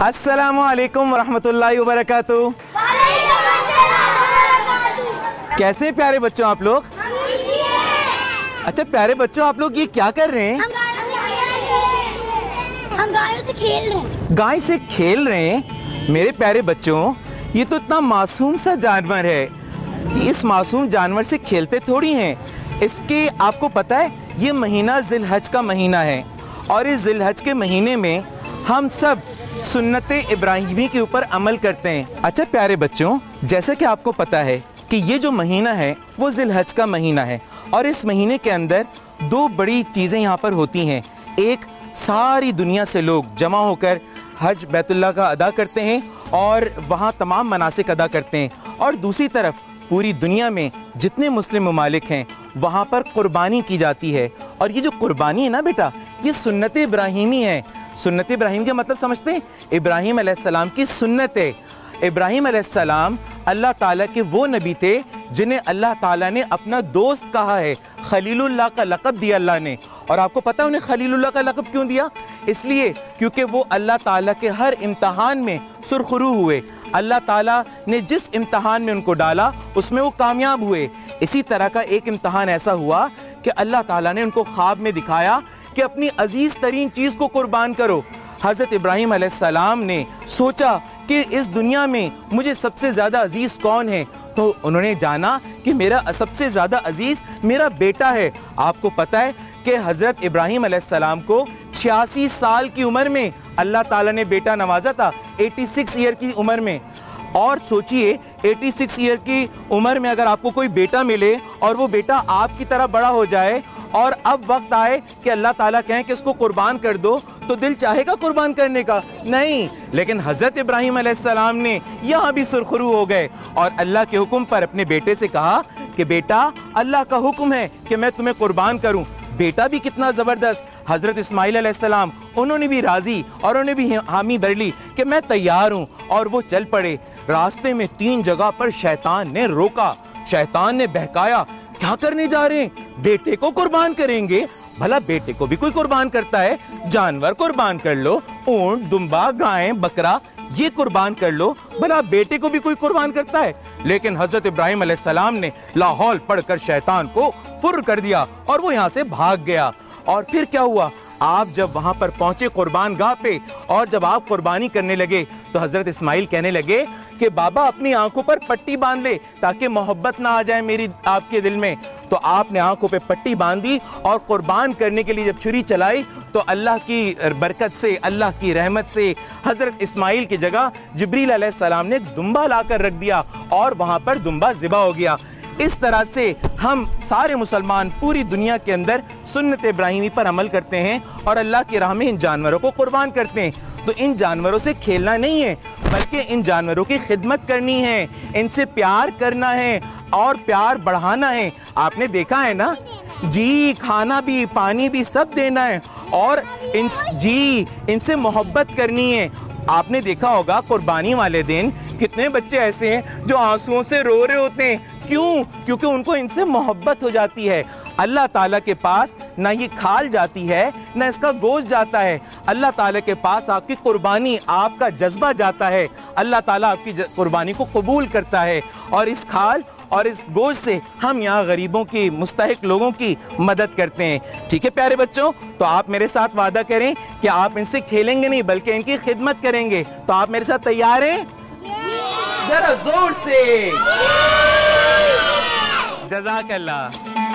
अस्सलामु अलैकुम वरहमतुल्लाहि वबरकातुहू। कैसे प्यारे बच्चों आप लोग? अच्छा प्यारे बच्चों, आप लोग ये क्या कर रहे हैं? हम गायों से खेल रहे हैं। गाय से खेल रहे हैं? मेरे प्यारे बच्चों, ये तो इतना मासूम सा जानवर है, इस मासूम जानवर से खेलते थोड़ी हैं। इसके आपको पता है ये महीना जिलहज का महीना है और इस जिलहज के महीने में हम सब सुन्नते इब्राहिमी के ऊपर अमल करते हैं। अच्छा प्यारे बच्चों, जैसे कि आपको पता है कि ये जो महीना है वो जिलहज का महीना है और इस महीने के अंदर दो बड़ी चीज़ें यहाँ पर होती हैं। एक, सारी दुनिया से लोग जमा होकर हज बैतुल्लाह का अदा करते हैं और वहाँ तमाम मनासिक अदा करते हैं, और दूसरी तरफ पूरी दुनिया में जितने मुस्लिम ममालिक हैं वहाँ पर कुर्बानी की जाती है। और ये जो कुर्बानी है ना बेटा, ये सुन्नत इब्राहिमी है। सुन्नत इब्राहिम का मतलब समझते हैं? इब्राहिम अलैहिस्सलाम की सुन्नत है। इब्राहिम अलैहिस्सलाम अल्लाह ताला के वो नबी थे जिन्हें अल्लाह ताला ने अपना दोस्त कहा है, खलीलुल्लाह का लक़ब दिया अल्लाह ने। और आपको पता है उन्हें खलीलुल्लाह का लक़ब क्यों दिया? इसलिए क्योंकि वो अल्लाह ताला के हर इम्तहान में सुरखरू हुए। अल्लाह ताला ने जिस इम्तहान में उनको डाला उसमें वो कामयाब हुए। इसी तरह का एक इम्तहान ऐसा हुआ कि अल्लाह ताला ने उनको ख्वाब में दिखाया कि अपनी अजीज़ तरीन चीज़ को कुर्बान करो। हज़रत इब्राहिम अलैहिस्सलाम ने सोचा कि इस दुनिया में मुझे सबसे ज़्यादा अजीज़ कौन है, तो उन्होंने जाना कि मेरा सबसे ज़्यादा अजीज़ मेरा बेटा है। आपको पता है कि हज़रत इब्राहिम अलैहिस्सलाम को 86 साल की उम्र में अल्लाह ताला ने बेटा नवाजा था, 86 ईयर की उम्र में। और सोचिए 86 ईयर की उम्र में अगर आपको कोई बेटा मिले और वो बेटा आपकी तरह बड़ा हो जाए और अब वक्त आए कि अल्लाह ताला कहें कि इसको कुर्बान कर दो, तो दिल चाहेगा कुर्बान करने का? नहीं। लेकिन हज़रत इब्राहिम अलैहिस्सलाम ने यहाँ भी सुरखरू हो गए और अल्लाह के हुक्म पर अपने बेटे से कहा कि बेटा अल्लाह का हुक्म है कि मैं तुम्हें कुर्बान करूँ। बेटा भी कितना ज़बरदस्त, हज़रत इस्माइल अलैहिस्सलाम, उन्होंने भी राज़ी और उन्होंने भी हामी भर ली कि मैं तैयार हूँ, और वो चल पड़े। रास्ते में 3 जगह पर शैतान ने रोका, शैतान ने बहकाया, क्या करने जा रहे हैं? बेटे को कुर्बान करेंगे? भला बेटे को भी कोई कुर्बान करता है? जानवर कुर्बान कर लो, ऊंट, दुम्बा, गाय, बकरा, ये कुर्बान कर लो, भला बेटे को भी कोई कुर्बान करता है? लेकिन हजरत इब्राहिम अलैहिस्सलाम ने लाहौल पढ़कर शैतान को फुर कर दिया और वो यहाँ से भाग गया। और फिर क्या हुआ? आप जब वहां पर पहुंचे कुर्बान गाह पे और जब आप कुर्बानी करने लगे तो हजरत इस्माइल कहने लगे कि बाबा अपनी आंखों पर पट्टी बांध ले ताकि मोहब्बत ना आ जाए मेरी आपके दिल में। तो आपने आंखों पे पट्टी बांधी और कुर्बान करने के लिए जब छुरी चलाई तो अल्लाह की बरकत से, अल्लाह की रहमत से हजरत इस्माइल की जगह जिब्रील अलैहिस्सलाम ने दुम्बा लाकर रख दिया और वहां पर दुम्बा ज़िबा हो गया। इस तरह से हम सारे मुसलमान पूरी दुनिया के अंदर सुन्नत इब्राहिमी पर अमल करते हैं और अल्लाह की राह में इन जानवरों को कुर्बान करते हैं। तो इन जानवरों से खेलना नहीं है, बल्कि इन जानवरों की खिदमत करनी है, इनसे प्यार करना है और प्यार बढ़ाना है। आपने देखा है ना जी, खाना भी पानी भी सब देना है और इनसे मोहब्बत करनी है। आपने देखा होगा कुर्बानी वाले दिन कितने बच्चे ऐसे हैं जो आंसुओं से रो रहे होते हैं। क्यों? क्योंकि उनको इनसे मोहब्बत हो जाती है। अल्लाह ताला के पास ना ये खाल जाती है ना इसका गोश्त जाता है। अल्लाह ताला के पास आपकी कुर्बानी, आपका जज्बा जाता है। अल्लाह ताला आपकी कुर्बानी को कबूल करता है और इस खाल और इस गोश्त से हम यहाँ गरीबों की, मुस्तहिक लोगों की मदद करते हैं। ठीक है प्यारे बच्चों, तो आप मेरे साथ वादा करें कि आप इनसे खेलेंगे नहीं बल्कि इनकी खिदमत करेंगे। तो आप मेरे साथ तैयार हैं? जरा जोर से जज़ाकल्लाह।